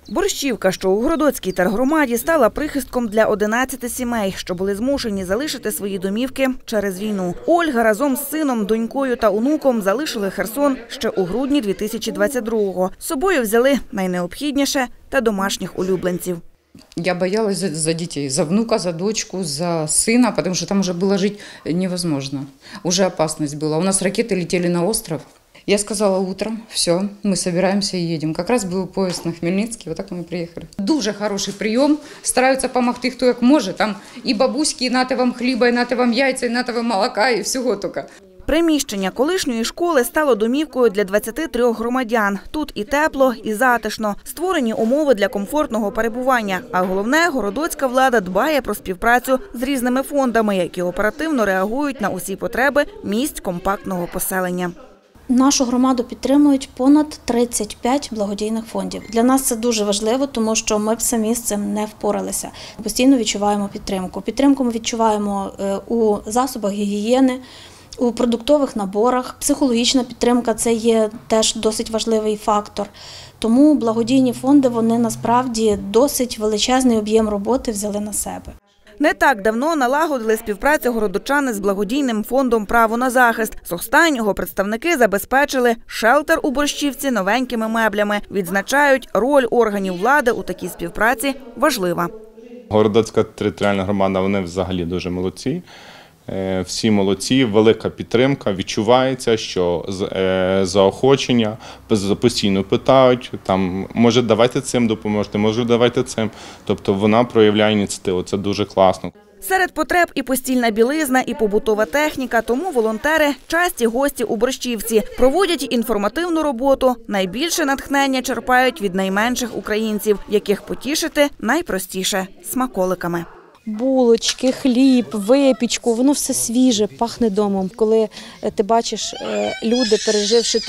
Борщівка, що у Городоцькій тергромаді, стала прихистком для 11 сімей, що були змушені залишити свої домівки через війну. Ольга разом з сином, донькою та онуком залишили Херсон ще у грудні 2022-го. З собою взяли найнеобхідніше та домашніх улюбленців. Я боялась за детей, за внука, за дочку, за сына, потому что там уже было жить невозможно. Уже опасность была. У нас ракеты летели на остров. Я сказала утром: все, мы собираемся и едем. Как раз был поезд на Хмельницкий, вот так мы приехали. Дуже хороший прийом, стараються допомогти хто як може. Там і бабуськи, і нате вам хліба, і нате вам яйця, і нате вам молока, і всього тільки. Приміщення колишньої школи стало домівкою для 23 громадян. Тут і тепло, і затишно. Створені умови для комфортного перебування. А головне, городоцька влада дбає про співпрацю з різними фондами, які оперативно реагують на усі потреби місць компактного поселення. Нашу громаду підтримують понад 35 благодійних фондів. Для нас це дуже важливо, тому що ми б самі з цим не впоралися. Постійно відчуваємо підтримку. Підтримку ми відчуваємо у засобах гігієни, у продуктових наборах. Психологічна підтримка – це є теж досить важливий фактор. Тому благодійні фонди, вони насправді досить величезний об'єм роботи взяли на себе. Не так давно налагодили співпрацю городочани з благодійним фондом «Право на захист». З останнього представники забезпечили шелтер у Борщівці новенькими меблями. Відзначають, роль органів влади у такій співпраці важлива. Городоцька територіальна громада, вони взагалі дуже молодці. Всі молодці, велика підтримка, відчувається, що заохочення, постійно питають, там, може давайте цим допоможете, може давайте цим. Тобто вона проявляє ініціативу, це дуже класно. Серед потреб і постільна білизна, і побутова техніка, тому волонтери – часті гості у Борщівці. Проводять інформативну роботу, найбільше натхнення черпають від найменших українців, яких потішити найпростіше – смаколиками. Булочки, хліб, випічку, воно все свіже, пахне домом. Коли ти бачиш, люди, переживши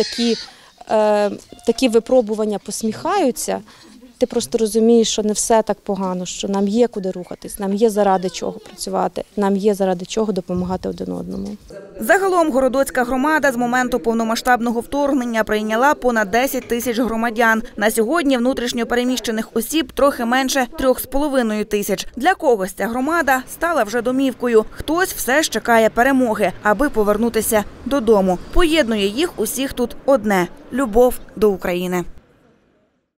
такі випробування, посміхаються, ти просто розумієш, що не все так погано, що нам є куди рухатись, нам є заради чого працювати, нам є заради чого допомагати один одному. Загалом Городоцька громада з моменту повномасштабного вторгнення прийняла понад 10 тисяч громадян. На сьогодні внутрішньо переміщених осіб трохи менше 3,5 тисяч. Для когось ця громада стала вже домівкою. Хтось все ж чекає перемоги, аби повернутися додому. Поєднує їх усіх тут одне – любов до України.